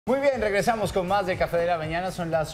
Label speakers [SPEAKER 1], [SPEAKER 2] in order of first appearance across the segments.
[SPEAKER 1] Muy bien, regresamos con más de Café de la Mañana. Son las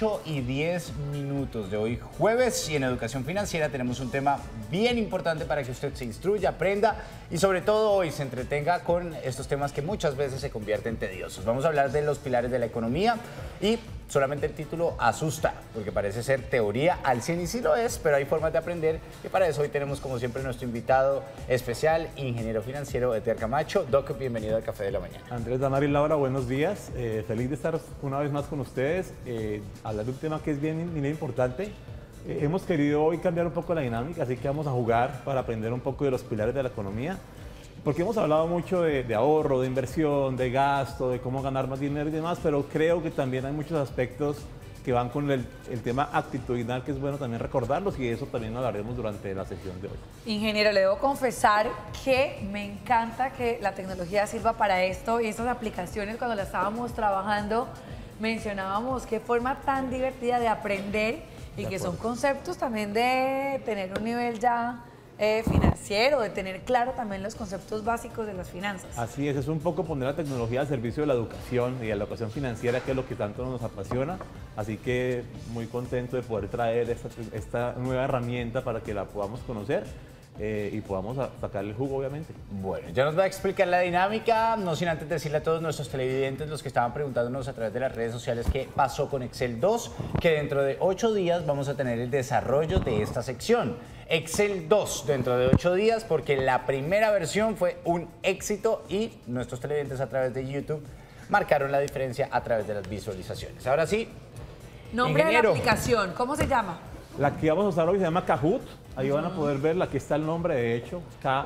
[SPEAKER 1] 8:10 de hoy jueves y en Educación Financiera tenemos un tema bien importante para que usted se instruya, aprenda y sobre todo hoy se entretenga con estos temas que muchas veces se convierten tediosos. Vamos a hablar de los pilares de la economía y solamente el título asusta porque parece ser teoría al 100 y sí lo es, pero hay formas de aprender y para eso hoy tenemos como siempre nuestro invitado especial, ingeniero financiero Edgar Camacho. Doc, bienvenido al Café de la Mañana.
[SPEAKER 2] Andrés, Damaris, Laura, buenos días. Feliz de estar una vez más con ustedes, hablar de un tema que es bien importante. Hemos querido hoy cambiar un poco la dinámica, así que vamos a jugar para aprender un poco de los pilares de la economía, porque hemos hablado mucho de ahorro, de inversión, de gasto, de cómo ganar más dinero y demás, pero creo que también hay muchos aspectos que van con el tema actitudinal, que es bueno también recordarlos, y de eso también hablaremos durante la sesión de hoy.
[SPEAKER 3] Ingeniero, le debo confesar que me encanta que la tecnología sirva para esto y estas aplicaciones, cuando las estábamos trabajando, mencionábamos qué forma tan divertida de aprender y que son conceptos también de tener un nivel ya financiero, de tener claro también los conceptos básicos de las finanzas.
[SPEAKER 2] Así es un poco poner la tecnología al servicio de la educación y de la educación financiera, que es lo que tanto nos apasiona. Así que muy contento de poder traer esta nueva herramienta para que la podamos conocer y podamos sacarle el jugo, obviamente.
[SPEAKER 1] Bueno, ya nos va a explicar la dinámica, no sin antes decirle a todos nuestros televidentes, los que estaban preguntándonos a través de las redes sociales qué pasó con Excel 2, que dentro de 8 días vamos a tener el desarrollo de esta sección. Excel 2 dentro de 8 días, porque la primera versión fue un éxito y nuestros televidentes a través de YouTube marcaron la diferencia a través de las visualizaciones. Ahora sí,
[SPEAKER 3] nombre de la aplicación, ¿cómo se llama?
[SPEAKER 2] La que vamos a usar hoy se llama Kahoot. Ahí van a poder ver, aquí está el nombre, de hecho,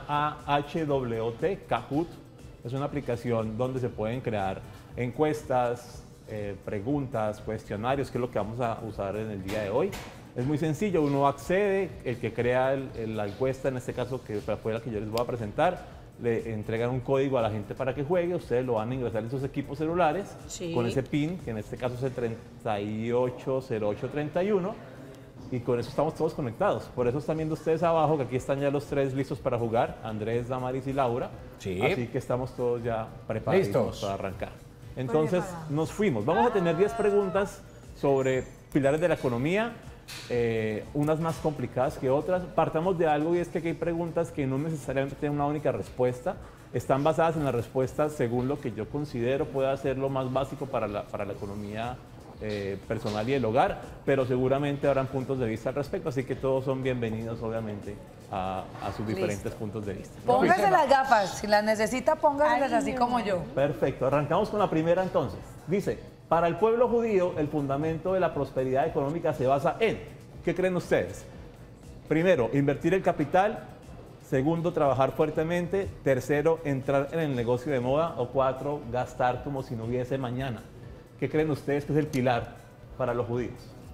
[SPEAKER 2] K-A-H-W-T, Kahoot. Es una aplicación donde se pueden crear encuestas, preguntas, cuestionarios, que es lo que vamos a usar en el día de hoy. Es muy sencillo, uno accede, el que crea la encuesta, en este caso que fue la que yo les voy a presentar, le entregan un código a la gente para que juegue, ustedes lo van a ingresar en sus equipos celulares, sí, con ese PIN, que en este caso es el 380831, y con eso estamos todos conectados. Por eso están viendo ustedes abajo que aquí están ya los tres listos para jugar, Andrés, Damaris y Laura. Sí. Así que estamos todos ya preparados para arrancar. Entonces nos fuimos. Vamos a tener 10 preguntas sobre pilares de la economía, unas más complicadas que otras. Partamos de algo, y es que aquí hay preguntas que no necesariamente tienen una única respuesta. Están basadas en las respuestas según lo que yo considero pueda ser lo más básico para la economía personal y el hogar, pero seguramente habrán puntos de vista al respecto, así que todos son bienvenidos, obviamente, a sus diferentes puntos de vista.
[SPEAKER 3] Póngase las gafas, si las necesita, póngaselas así como yo.
[SPEAKER 2] Perfecto, arrancamos con la primera entonces. Dice, para el pueblo judío, el fundamento de la prosperidad económica se basa en, ¿qué creen ustedes? Primero, invertir el capital. Segundo, trabajar fuertemente. Tercero, entrar en el negocio de moda. O cuatro, gastar como si no hubiese mañana. ¿Qué creen ustedes que es el pilar para los judíos?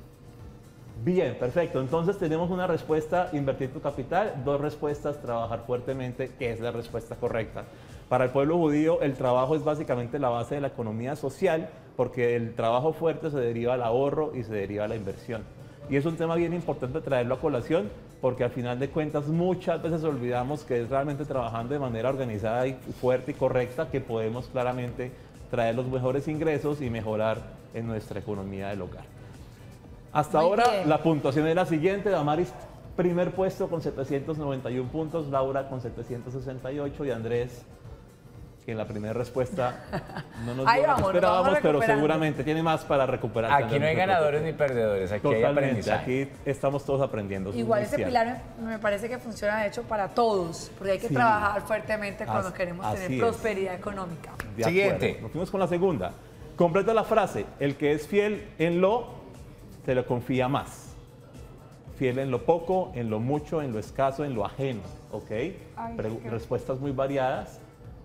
[SPEAKER 2] Bien, perfecto. Entonces tenemos una respuesta, invertir tu capital. Dos respuestas, trabajar fuertemente, que es la respuesta correcta. Para el pueblo judío, el trabajo es básicamente la base de la economía social, porque el trabajo fuerte se deriva al ahorro y se deriva a la inversión. Y es un tema bien importante traerlo a colación, porque al final de cuentas muchas veces olvidamos que es realmente trabajando de manera organizada y fuerte y correcta que podemos claramente traer los mejores ingresos y mejorar en nuestra economía del hogar. Hasta ahora la puntuación es la siguiente: Damaris, primer puesto con 791 puntos, Laura con 768 y Andrés, que en la primera respuesta no nos dio lo que esperábamos, pero seguramente tiene más para recuperar.
[SPEAKER 1] Aquí no hay ganadores ni perdedores, aquí hay aprendizaje.
[SPEAKER 2] Aquí estamos todos aprendiendo.
[SPEAKER 3] Igual ese pilar me parece que funciona de hecho para todos, porque hay que trabajar fuertemente cuando queremos tener prosperidad económica.
[SPEAKER 2] Siguiente. Nos fuimos con la segunda. Completa la frase: el que es fiel en lo, se lo confía más. Fiel en lo poco, en lo mucho, en lo escaso, en lo ajeno. ¿Ok? Respuestas muy variadas.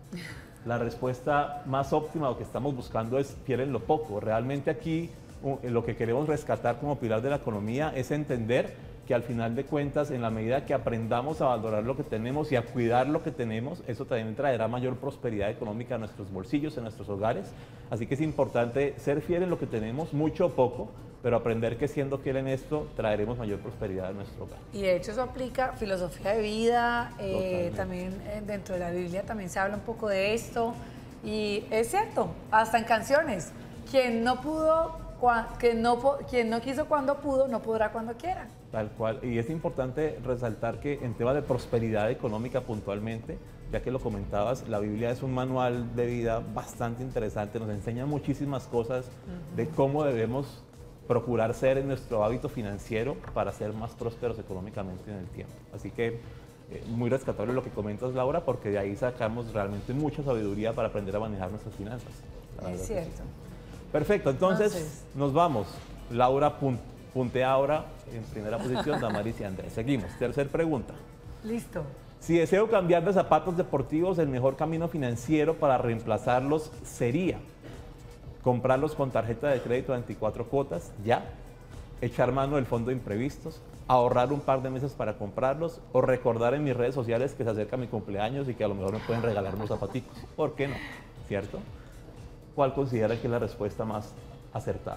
[SPEAKER 2] La respuesta más óptima, lo que estamos buscando, es fiel en lo poco. Realmente aquí lo que queremos rescatar como pilar de la economía es entender que al final de cuentas, en la medida que aprendamos a valorar lo que tenemos y a cuidar lo que tenemos, eso también traerá mayor prosperidad económica a nuestros bolsillos, en nuestros hogares. Así que es importante ser fiel en lo que tenemos, mucho o poco, pero aprender que siendo fiel en esto traeremos mayor prosperidad a nuestro hogar.
[SPEAKER 3] Y de hecho eso aplica filosofía de vida, también dentro de la Biblia también se habla un poco de esto. Y es cierto, hasta en canciones, quien no pudo, quien no quiso cuando pudo, no podrá cuando quiera.
[SPEAKER 2] Tal cual. Y es importante resaltar que en temas de prosperidad económica puntualmente, ya que lo comentabas, la Biblia es un manual de vida bastante interesante, nos enseña muchísimas cosas de cómo debemos procurar ser en nuestro hábito financiero para ser más prósperos económicamente en el tiempo. Así que muy rescatable lo que comentas, Laura, porque de ahí sacamos realmente mucha sabiduría para aprender a manejar nuestras finanzas.
[SPEAKER 3] Es cierto.
[SPEAKER 2] Sí. Perfecto, entonces nos vamos. Laura puntea ahora en primera posición, Damaris y Andrés. Seguimos. Tercer pregunta.
[SPEAKER 3] Listo.
[SPEAKER 2] Si deseo cambiar de zapatos deportivos, el mejor camino financiero para reemplazarlos sería comprarlos con tarjeta de crédito de 24 cuotas, ya, echar mano del fondo de imprevistos, ahorrar un par de meses para comprarlos o recordar en mis redes sociales que se acerca mi cumpleaños y que a lo mejor me pueden regalar unos zapaticos. ¿Por qué no? ¿Cierto? ¿Cuál considera que es la respuesta más acertada?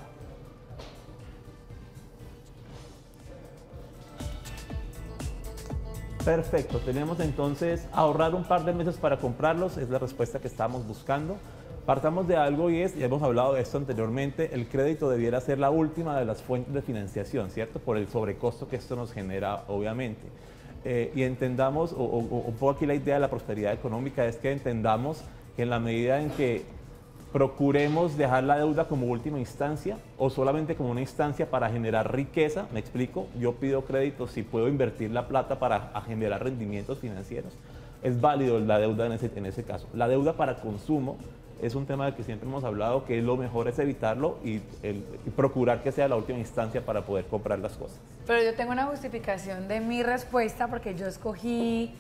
[SPEAKER 2] Perfecto, tenemos entonces ahorrar un par de meses para comprarlos, es la respuesta que estamos buscando. Partamos de algo y ya hemos hablado de esto anteriormente, el crédito debiera ser la última de las fuentes de financiación, ¿cierto? Por el sobrecosto que esto nos genera, obviamente. Y entendamos, un poco aquí la idea de la prosperidad económica es que entendamos que en la medida en que procuremos dejar la deuda como última instancia o solamente como una instancia para generar riqueza, me explico, yo pido crédito si puedo invertir la plata para generar rendimientos financieros, es válido la deuda en ese caso. La deuda para consumo es un tema del que siempre hemos hablado, que lo mejor es evitarlo y procurar que sea la última instancia para poder comprar las cosas.
[SPEAKER 3] Pero yo tengo una justificación de mi respuesta porque yo escogí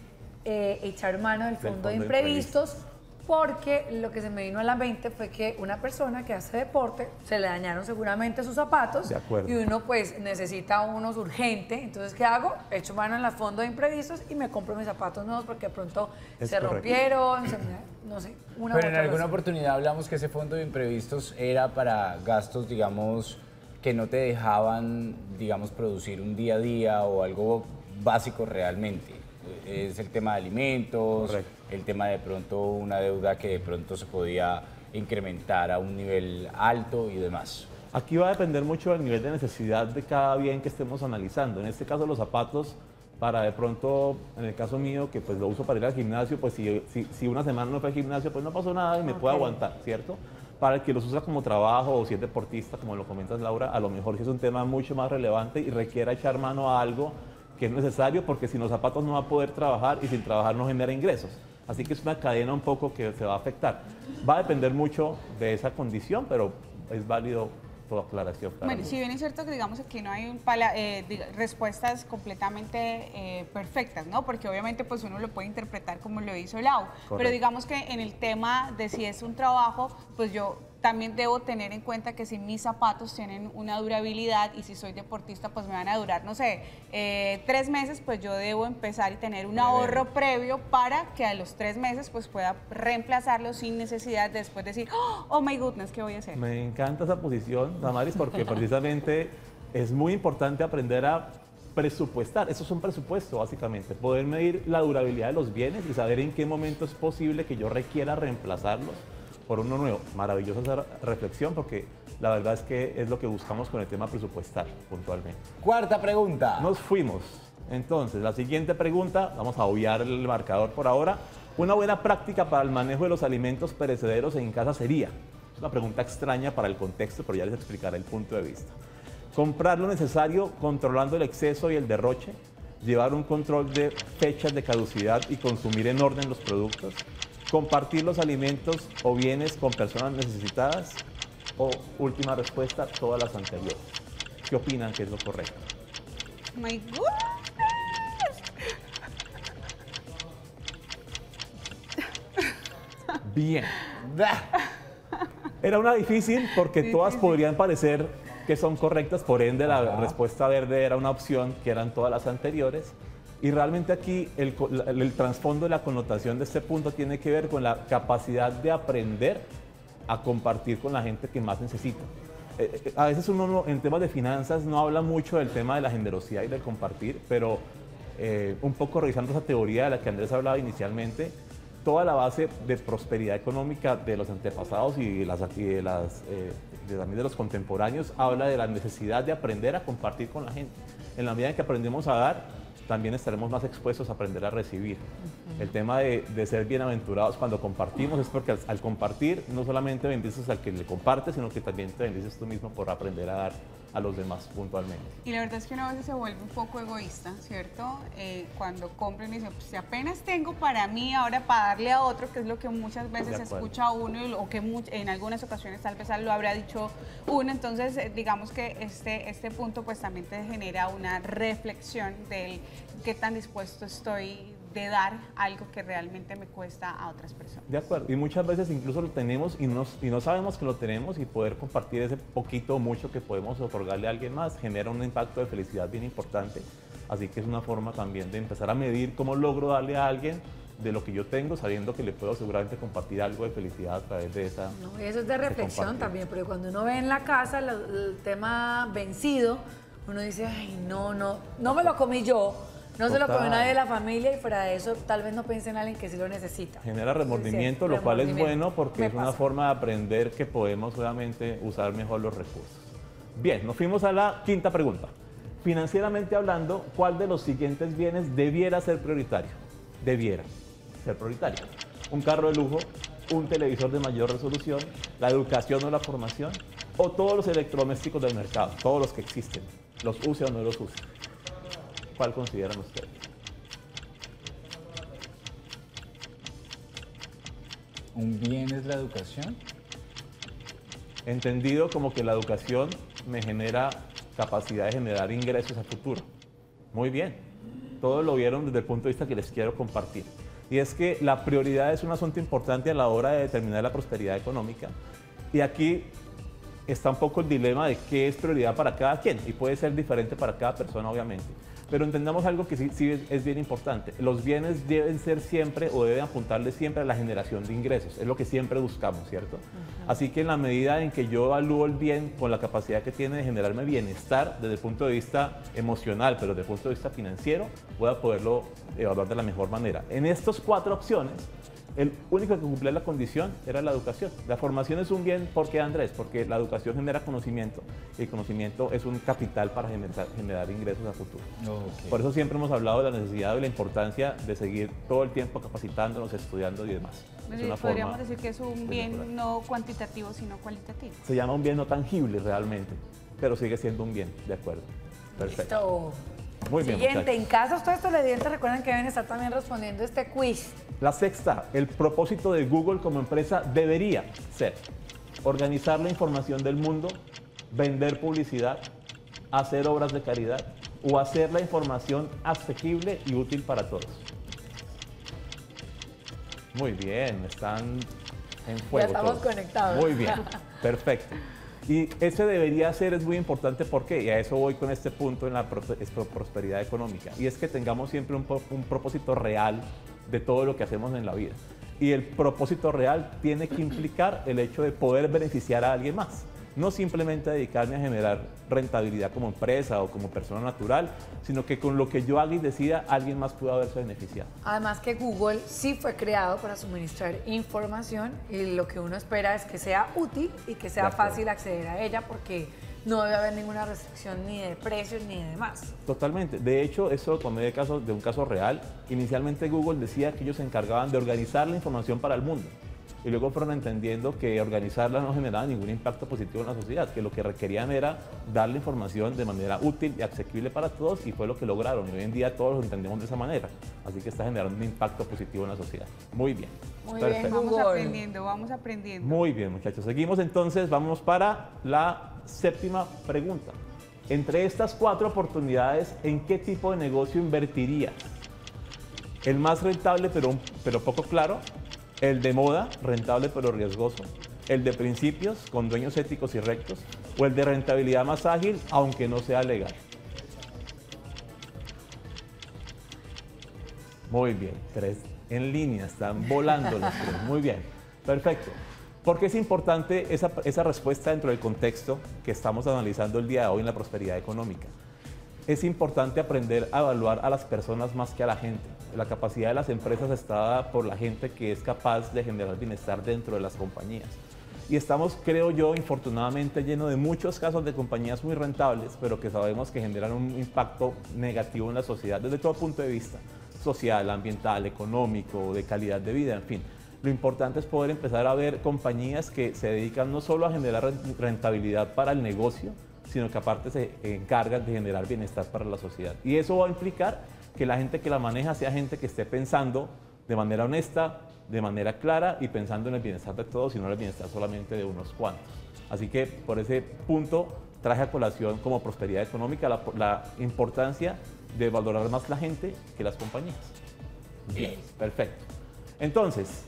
[SPEAKER 3] echar mano del fondo de imprevistos porque lo que se me vino a la mente fue que una persona que hace deporte se le dañaron seguramente sus zapatos y uno pues necesita unos urgente, entonces ¿qué hago? Echo mano en el fondo de imprevistos y me compro mis zapatos nuevos porque de pronto se rompieron, no sé.
[SPEAKER 1] Pero en alguna oportunidad hablamos que ese fondo de imprevistos era para gastos, digamos, que no te dejaban, digamos, producir un día a día o algo básico realmente. Es el tema de alimentos, el tema de pronto una deuda que de pronto se podía incrementar a un nivel alto y demás.
[SPEAKER 2] Aquí va a depender mucho del nivel de necesidad de cada bien que estemos analizando. En este caso los zapatos, para de pronto, en el caso mío, que pues lo uso para ir al gimnasio, pues si una semana no fue al gimnasio, pues no pasó nada y me puedo aguantar, ¿cierto? Para el que los usa como trabajo o si es deportista, como lo comentas Laura, a lo mejor sí es un tema mucho más relevante y requiere echar mano a algo que es necesario porque sin los zapatos no va a poder trabajar y sin trabajar no genera ingresos. Así que es una cadena un poco que se va a afectar. Va a depender mucho de esa condición, pero es válido toda aclaración.
[SPEAKER 4] Bueno, si bien es cierto que digamos aquí no hay respuestas completamente perfectas, ¿no? Porque obviamente pues uno lo puede interpretar como lo hizo Lau. Correcto. Pero digamos que en el tema de si es un trabajo, pues yo también debo tener en cuenta que si mis zapatos tienen una durabilidad y si soy deportista pues me van a durar, no sé, 3 meses, pues yo debo empezar y tener un ahorro previo para que a los 3 meses pues pueda reemplazarlo sin necesidad de después decir, oh my goodness, ¿qué voy a hacer?
[SPEAKER 2] Me encanta esa posición, Damaris, porque precisamente es muy importante aprender a presupuestar. Eso es un presupuesto, básicamente. Poder medir la durabilidad de los bienes y saber en qué momento es posible que yo requiera reemplazarlos por uno nuevo. Maravillosa esa reflexión porque la verdad es que es lo que buscamos con el tema presupuestal puntualmente.
[SPEAKER 1] Cuarta pregunta.
[SPEAKER 2] Nos fuimos. Entonces, la siguiente pregunta, vamos a obviar el marcador por ahora. Una buena práctica para el manejo de los alimentos perecederos en casa sería, es una pregunta extraña para el contexto, pero ya les explicaré el punto de vista. Comprar lo necesario controlando el exceso y el derroche, llevar un control de fechas de caducidad y consumir en orden los productos, compartir los alimentos o bienes con personas necesitadas o, última respuesta, todas las anteriores. ¿Qué opinan que es lo correcto?
[SPEAKER 4] My goodness.
[SPEAKER 2] Bien. Era una difícil porque todas podrían parecer que son correctas, por ende la respuesta verde era una opción, que eran todas las anteriores. Y realmente aquí el trasfondo de la connotación de este punto tiene que ver con la capacidad de aprender a compartir con la gente que más necesita. A veces uno en temas de finanzas no habla mucho del tema de la generosidad y del compartir, pero un poco revisando esa teoría de la que Andrés hablaba inicialmente, toda la base de prosperidad económica de los antepasados y también de los contemporáneos habla de la necesidad de aprender a compartir con la gente. En la medida en que aprendemos a dar, también estaremos más expuestos a aprender a recibir. El tema de ser bienaventurados cuando compartimos es porque al compartir no solamente bendices al que le comparte, sino que también te bendices tú mismo por aprender a dar a los demás puntualmente.
[SPEAKER 4] Y la verdad es que uno a veces se vuelve un poco egoísta, ¿cierto? Cuando compran y dicen, pues si apenas tengo para mí, ahora para darle a otro, que es lo que muchas veces escucha uno o que en algunas ocasiones tal vez lo habrá dicho uno. Entonces, digamos que este punto pues también te genera una reflexión del qué tan dispuesto estoy de dar algo que realmente me cuesta a otras personas.
[SPEAKER 2] De acuerdo, y muchas veces incluso lo tenemos y no sabemos que lo tenemos, y poder compartir ese poquito o mucho que podemos otorgarle a alguien más genera un impacto de felicidad bien importante. Así que es una forma también de empezar a medir cómo logro darle a alguien de lo que yo tengo, sabiendo que le puedo seguramente compartir algo de felicidad a través de esa...
[SPEAKER 3] No, y eso es de reflexión también, porque cuando uno ve en la casa el tema vencido, uno dice, ay, no me lo comí yo. No se lo comió nadie de la familia, y fuera de eso tal vez no piense en alguien que sí lo necesita.
[SPEAKER 2] Genera remordimiento, lo cual es bueno porque es una forma de aprender que podemos obviamente usar mejor los recursos. Bien, nos fuimos a la quinta pregunta. Financieramente hablando, ¿cuál de los siguientes bienes debiera ser prioritario? Debiera ser prioritario. Un carro de lujo, un televisor de mayor resolución, la educación o la formación, o todos los electrodomésticos del mercado, todos los que existen, los use o no los use. ¿Cuál consideran ustedes?
[SPEAKER 1] ¿Un bien es la educación?
[SPEAKER 2] Entendido como que la educación me genera capacidad de generar ingresos a futuro. Muy bien. Todos lo vieron desde el punto de vista que les quiero compartir. Y es que la prioridad es un asunto importante a la hora de determinar la prosperidad económica. Y aquí está un poco el dilema de qué es prioridad para cada quien. Y puede ser diferente para cada persona, obviamente. Pero entendamos algo que sí es bien importante. Los bienes deben ser siempre o deben apuntarle siempre a la generación de ingresos. Es lo que siempre buscamos, ¿cierto? Así que en la medida en que yo evalúo el bien con la capacidad que tiene de generarme bienestar desde el punto de vista emocional, pero desde el punto de vista financiero, voy a poderlo evaluar de la mejor manera. En estas 4 opciones, el único que cumplía la condición era la educación. La formación es un bien, ¿por qué, Andrés? Porque la educación genera conocimiento, y el conocimiento es un capital para generar ingresos a futuro.
[SPEAKER 1] Okay.
[SPEAKER 2] Por eso siempre hemos hablado de la necesidad y la importancia de seguir todo el tiempo capacitándonos, estudiando y demás.
[SPEAKER 4] Podríamos decir que es un bien no cuantitativo, sino cualitativo.
[SPEAKER 2] Se llama un bien no tangible realmente, pero sigue siendo un bien, ¿de acuerdo? Perfecto.
[SPEAKER 3] Listo.
[SPEAKER 2] Muy bien,
[SPEAKER 3] Siguiente,
[SPEAKER 2] muchachos.
[SPEAKER 3] en casa ustedes televidentes recuerden que deben estar también respondiendo este quiz.
[SPEAKER 2] La sexta, el propósito de Google como empresa debería ser organizar la información del mundo, vender publicidad, hacer obras de caridad o hacer la información asequible y útil para todos. Muy bien, están en fuego.
[SPEAKER 3] Ya estamos
[SPEAKER 2] todos.
[SPEAKER 3] conectados.
[SPEAKER 2] Muy bien, perfecto. Y ese debería ser, es muy importante, porque, y a eso voy con este punto en la prosperidad económica, y es que tengamos siempre un propósito real de todo lo que hacemos en la vida. Y el propósito real tiene que implicar el hecho de poder beneficiar a alguien más. No simplemente dedicarme a generar rentabilidad como empresa o como persona natural, sino que con lo que yo haga y decida, alguien más pueda haberse beneficiado.
[SPEAKER 3] Además que Google sí fue creado para suministrar información, y lo que uno espera es que sea útil y que sea fácil acceder a ella, porque no debe haber ninguna restricción ni de precios ni de demás.
[SPEAKER 2] Totalmente. De hecho, eso lo tomé de un caso real. Inicialmente Google decía que ellos se encargaban de organizar la información para el mundo. Y luego fueron entendiendo que organizarla no generaba ningún impacto positivo en la sociedad, que lo que requerían era darle información de manera útil y asequible para todos, y fue lo que lograron. Y hoy en día todos lo entendemos de esa manera. Así que está generando un impacto positivo en la sociedad. Muy bien.
[SPEAKER 3] Muy
[SPEAKER 2] Perfecto.
[SPEAKER 3] bien,
[SPEAKER 4] Vamos
[SPEAKER 3] Google.
[SPEAKER 4] aprendiendo, vamos aprendiendo.
[SPEAKER 2] Muy bien, muchachos. Seguimos entonces, vamos para la séptima pregunta. Entre estas 4 oportunidades, ¿en qué tipo de negocio invertirías? El más rentable pero poco claro, el de moda, rentable pero riesgoso, el de principios, con dueños éticos y rectos, o el de rentabilidad más ágil, aunque no sea legal. Muy bien, 3 en línea, están volando los 3. Muy bien, perfecto. ¿Por qué es importante esa respuesta dentro del contexto que estamos analizando el día de hoy en la prosperidad económica? Es importante aprender a evaluar a las personas más que a la gente. La capacidad de las empresas está dada por la gente que es capaz de generar bienestar dentro de las compañías. Y estamos, creo yo, infortunadamente llenos de muchos casos de compañías muy rentables, pero que sabemos que generan un impacto negativo en la sociedad desde todo punto de vista, social, ambiental, económico, de calidad de vida, en fin. Lo importante es poder empezar a ver compañías que se dedican no solo a generar rentabilidad para el negocio, sino que aparte se encargan de generar bienestar para la sociedad. Y eso va a implicar que la gente que la maneja sea gente que esté pensando de manera honesta, de manera clara y pensando en el bienestar de todos y no en el bienestar solamente de unos cuantos. Así que por ese punto traje a colación como prosperidad económica la importancia de valorar más la gente que las compañías. Bien, perfecto. Entonces,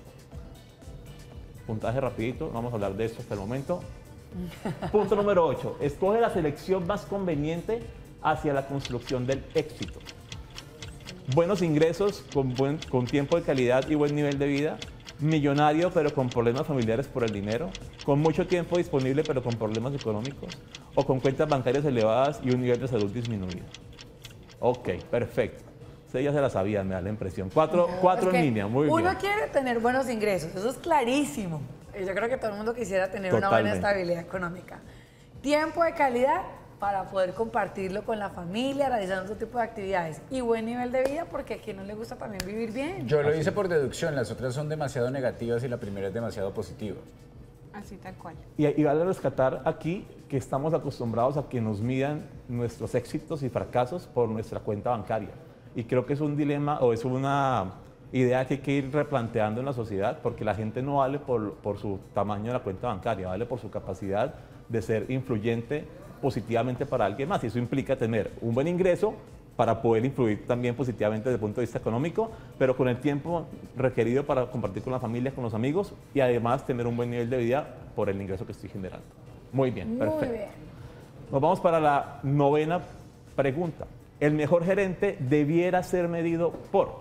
[SPEAKER 2] puntaje rapidito, vamos a hablar de esto hasta el momento. Punto número 8, escoge la selección más conveniente hacia la construcción del éxito. Buenos ingresos con tiempo de calidad y buen nivel de vida, millonario pero con problemas familiares por el dinero, con mucho tiempo disponible pero con problemas económicos, o con cuentas bancarias elevadas y un nivel de salud disminuido. Ok, perfecto. Ustedes ya se la sabían, me da la impresión. Cuatro en línea, muy bien.
[SPEAKER 3] Uno quiere tener buenos ingresos, eso es clarísimo. Yo creo que todo el mundo quisiera tener una buena estabilidad económica. Tiempo de calidad para poder compartirlo con la familia, realizando otro tipo de actividades. Y buen nivel de vida, porque a quien no le gusta también vivir bien.
[SPEAKER 1] Yo lo hice por deducción, las otras son demasiado negativas y la primera es demasiado positiva.
[SPEAKER 4] Así tal cual.
[SPEAKER 2] Y vale rescatar aquí que estamos acostumbrados a que nos midan nuestros éxitos y fracasos por nuestra cuenta bancaria. Y creo que es un dilema o es una idea que hay que ir replanteando en la sociedad, porque la gente no vale por su tamaño de la cuenta bancaria, vale por su capacidad de ser influyente positivamente para alguien más. Y eso implica tener un buen ingreso para poder influir también positivamente desde el punto de vista económico, pero con el tiempo requerido para compartir con la familia, con los amigos y además tener un buen nivel de vida por el ingreso que estoy generando. Muy bien, perfecto. Muy bien. Nos vamos para la 9ª pregunta. El mejor gerente debiera ser medido por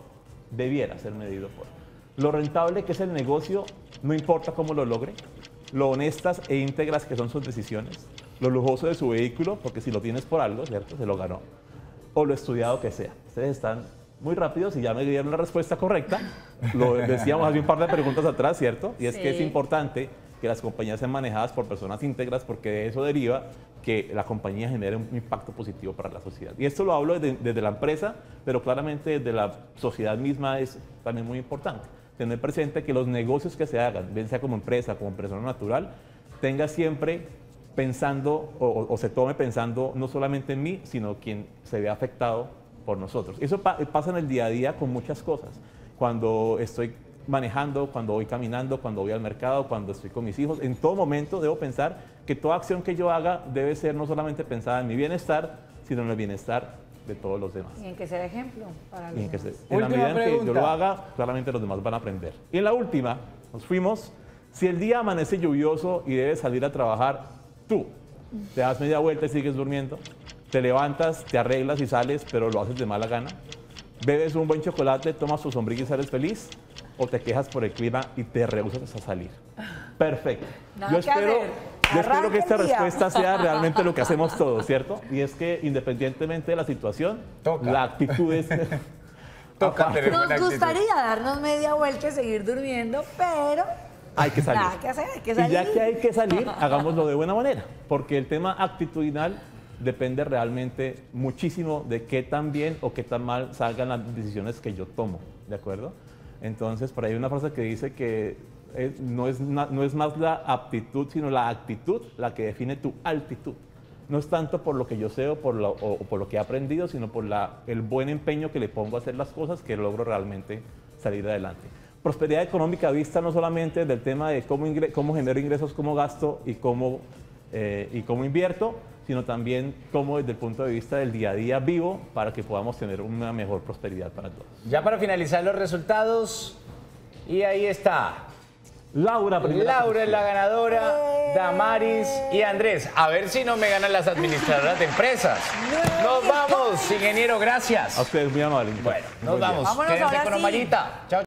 [SPEAKER 2] lo rentable que es el negocio, no importa cómo lo logre, lo honestas e íntegras que son sus decisiones, lo lujoso de su vehículo, porque si lo tienes por algo, ¿cierto? Se lo ganó, o lo estudiado que sea. Ustedes están muy rápidos y ya me dieron la respuesta correcta. Lo decíamos hace un par de preguntas atrás, ¿cierto? Y es que es importante que las compañías sean manejadas por personas íntegras, porque de eso deriva que la compañía genere un impacto positivo para la sociedad. Y esto lo hablo desde la empresa, pero claramente desde la sociedad misma es también muy importante. Tener presente que los negocios que se hagan, bien sea como empresa, como persona natural, tenga siempre pensando o se tome pensando no solamente en mí, sino quien se ve afectado por nosotros. Eso pasa en el día a día con muchas cosas. Cuando estoy manejando, cuando voy caminando, cuando voy al mercado, cuando estoy con mis hijos, en todo momento debo pensar que toda acción que yo haga debe ser no solamente pensada en mi bienestar, sino en el bienestar de todos los demás.
[SPEAKER 3] Y en que sea ejemplo para los demás.
[SPEAKER 2] En la medida en que yo lo haga, claramente los demás van a aprender. Y en la última, nos fuimos. Si el día amanece lluvioso y debes salir a trabajar, tú te das media vuelta y sigues durmiendo, te levantas, te arreglas y sales, pero lo haces de mala gana, bebes un buen chocolate, tomas tu sombrilla y sales feliz, o te quejas por el clima y te rehusas a salir. Perfecto. Yo espero que esta respuesta sea realmente lo que hacemos todos, ¿cierto? Y es que independientemente de la situación, la actitud es...
[SPEAKER 3] Nos gustaría darnos media vuelta y seguir durmiendo, pero...
[SPEAKER 2] Hay que salir.
[SPEAKER 3] Nada que hacer, hay que salir.
[SPEAKER 2] Y ya que hay que salir, hagámoslo de buena manera, porque el tema actitudinal depende realmente muchísimo de qué tan bien o qué tan mal salgan las decisiones que yo tomo, ¿de acuerdo? Entonces, por ahí hay una frase que dice que no es más la aptitud, sino la actitud la que define tu altitud. No es tanto por lo que yo sé o por lo que he aprendido, sino por el buen empeño que le pongo a hacer las cosas que logro realmente salir adelante. Prosperidad económica vista no solamente del tema de cómo genero ingresos, cómo gasto y cómo invierto, sino también cómo desde el punto de vista del día a día vivo para que podamos tener una mejor prosperidad para todos.
[SPEAKER 1] Ya para finalizar los resultados, y ahí está.
[SPEAKER 2] Laura
[SPEAKER 1] es la ganadora, Damaris y Andrés. A ver si no me ganan las administradoras de empresas. Nos vamos, ingeniero, gracias.
[SPEAKER 2] A ustedes, muy amables.
[SPEAKER 1] Bueno, nos vamos.
[SPEAKER 3] Vámonos,
[SPEAKER 1] Quédense
[SPEAKER 3] ahora
[SPEAKER 1] con
[SPEAKER 3] sí.
[SPEAKER 1] Omarita. Chao.